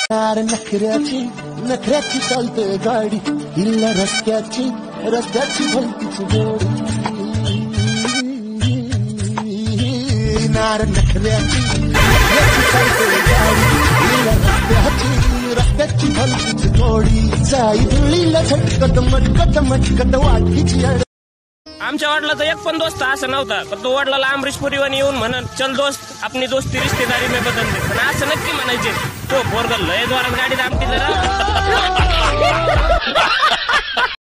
यार नखऱ्याची नखऱ्याची चालते गाडी हिला रस्त्याची भलतीच गोडी नार नखऱ्याची चालते गाडी हिला रस्त्याची भलतीच गोडी जाई धुळीला झटकत मटकत वाटकीची आमच्या वडिलाचा एक पण दोस्त असं नव्हता पण तो वडिलाला अमरीशपुरीवानी येऊन म्हणत चल दोस्त अपनी दोस्ती रिश्तेदारी में बदल दे पण असं नक्की म्हणायचे तो पोरगा लय जोरात गाडी दामती जरा